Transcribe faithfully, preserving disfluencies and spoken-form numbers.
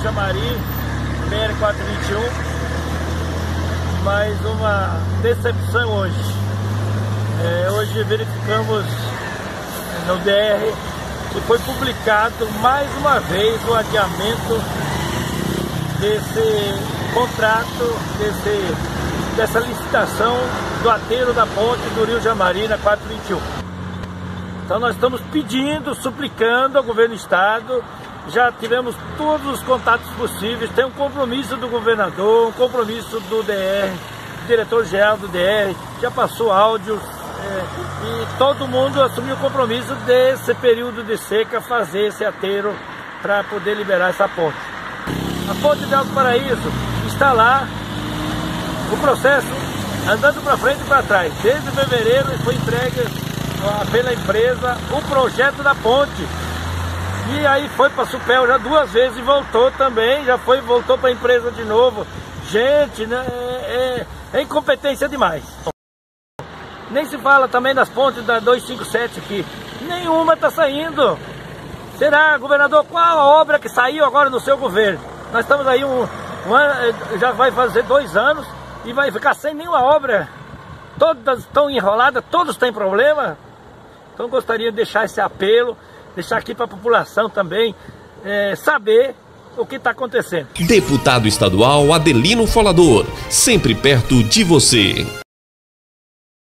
Jamari, B R quatrocentos e vinte e um. Mais uma decepção hoje. É, hoje verificamos no D R que foi publicado mais uma vez o adiamento desse contrato, desse, dessa licitação do aterro da ponte do Rio Jamari na quatrocentos e vinte e um. Então nós estamos pedindo, suplicando ao governo do estado, já tivemos todos os contatos possíveis, tem um compromisso do governador, um compromisso do D R, do diretor-geral do D R, já passou áudios, é, e todo mundo assumiu o compromisso desse período de seca fazer esse aterro para poder liberar essa ponte. A ponte de Alto Paraíso está lá, o processo andando para frente e para trás. Desde fevereiro foi entregue pela empresa o projeto da ponte. E aí foi para a Supel já duas vezes e voltou também, já foi, voltou para a empresa de novo. Gente, né, é, é, é incompetência demais. Nem se fala também das pontes da duzentos e cinquenta e sete aqui. Nenhuma está saindo. Será, governador, qual a obra que saiu agora no seu governo? Nós estamos aí um, um ano, já vai fazer dois anos e vai ficar sem nenhuma obra. Todas estão enroladas, todos têm problema. Então gostaria de deixar esse apelo, deixar aqui para a população também é, saber o que está acontecendo. Deputado estadual Adelino Folador, sempre perto de você.